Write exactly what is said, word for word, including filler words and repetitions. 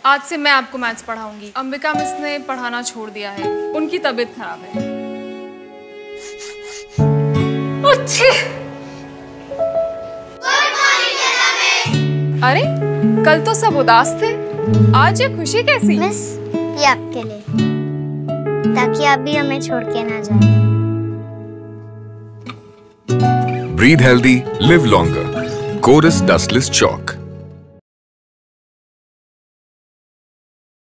आज से मैं आपको मैथ्स पढ़ाऊंगी। अंबिका मिस ने पढ़ाना छोड़ दिया है, उनकी तबीयत खराब है। अच्छी। अरे कल तो सब उदास थे, आज ये खुशी कैसी? मिस ये आपके लिए, ताकि आप भी हमें छोड़ के ना जाए। Breathe healthy, live longer. Chorus Dustless Chalk.